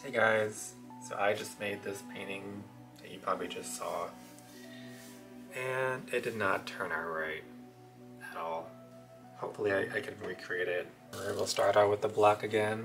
Hey guys, so I just made this painting that you probably just saw, and it did not turn out right at all. Hopefully I can recreate it. Alright, we'll start out with the black again.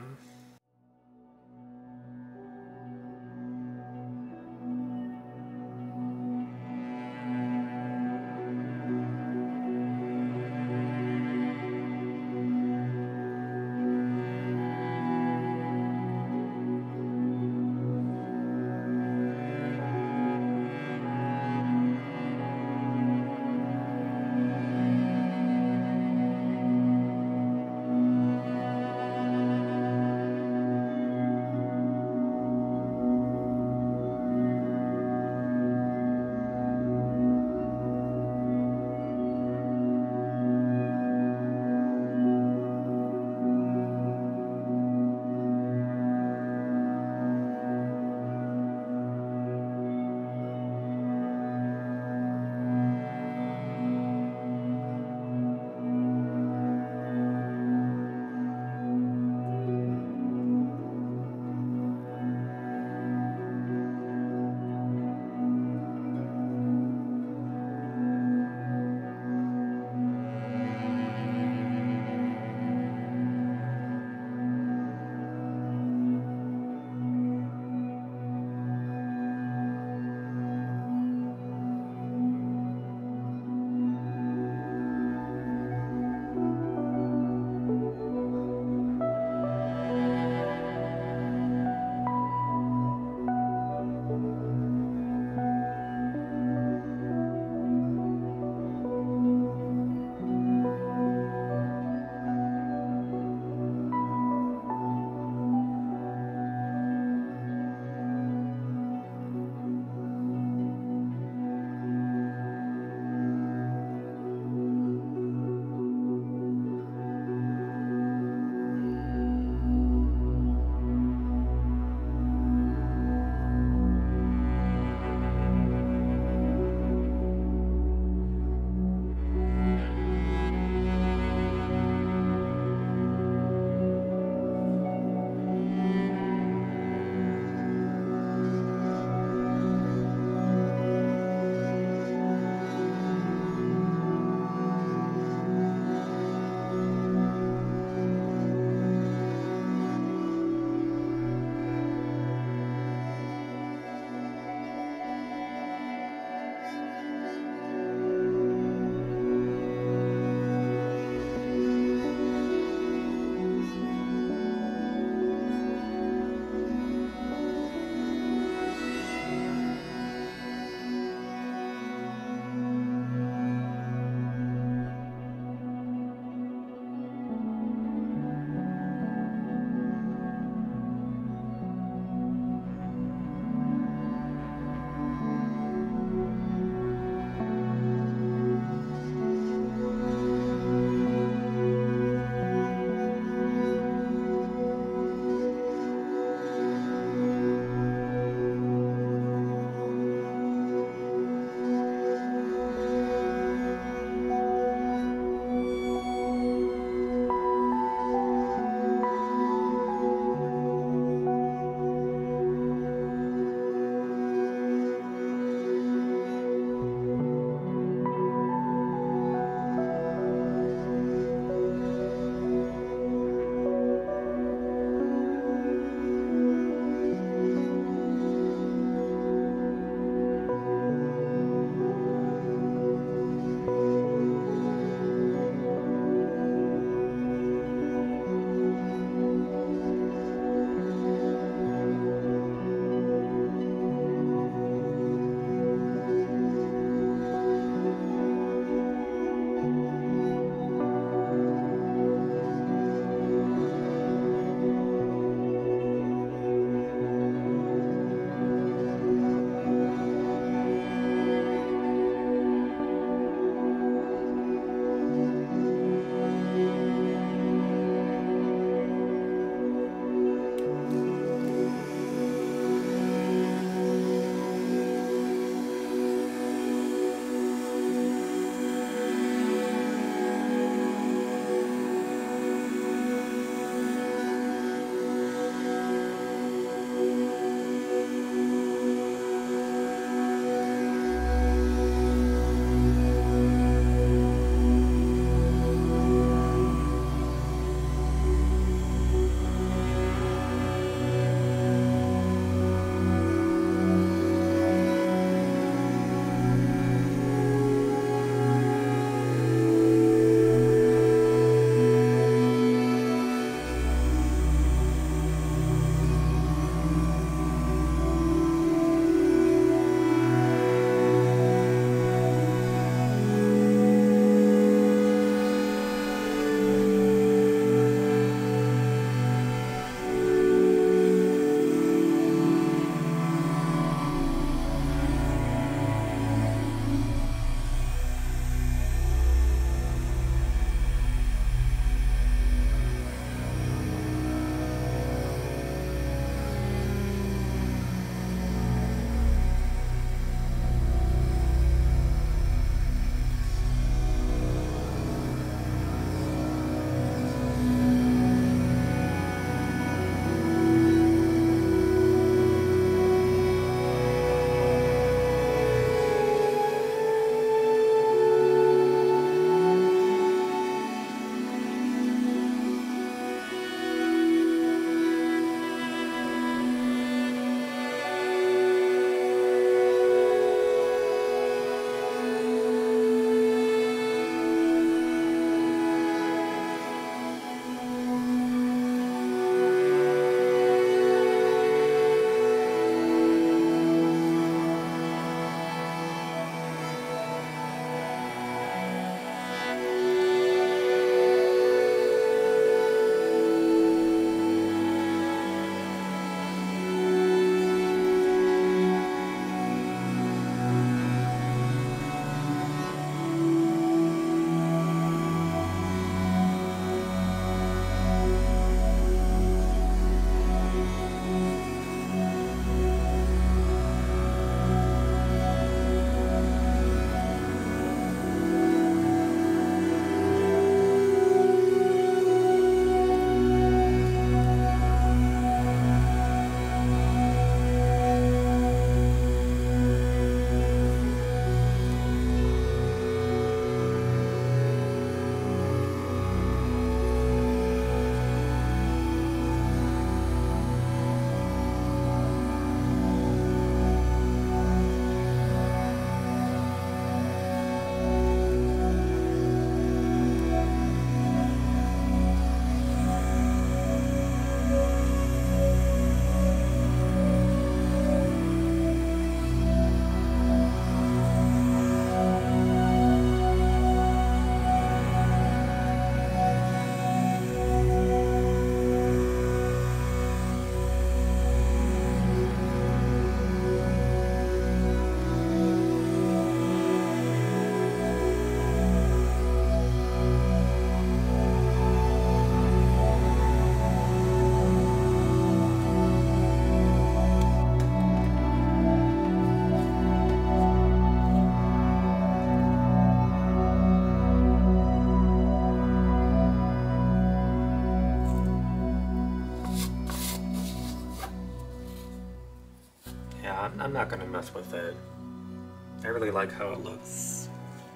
I'm not gonna mess with it. I really like how it looks.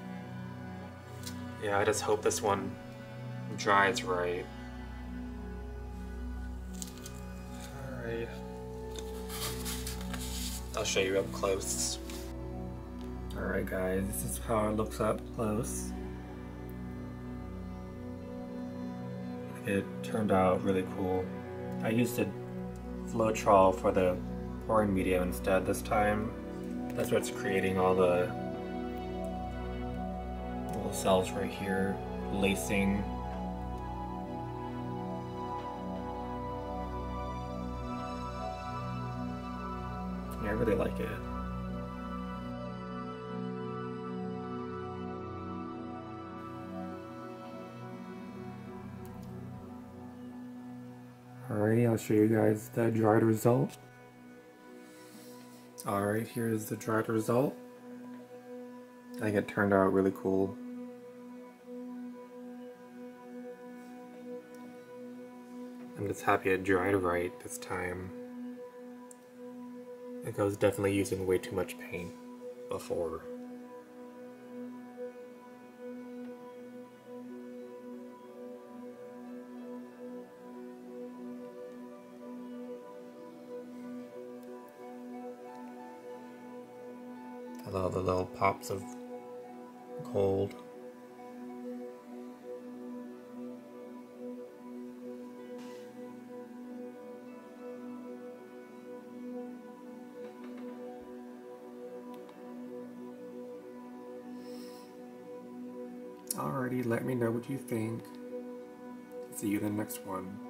Yeah, I just hope this one dries right. Alright. I'll show you up close. Alright guys, this is how it looks up close. It turned out really cool. I used a Floetrol for the pouring medium instead this time. That's what's creating all the little cells right here, lacing. Yeah, I really like it. Alright, I'll show you guys the dried result. Alright, here's the dried result. I think it turned out really cool. I'm just happy it dried right this time. I think I was definitely using way too much paint before. I love the little pops of gold. Alrighty, let me know what you think. See you in the next one.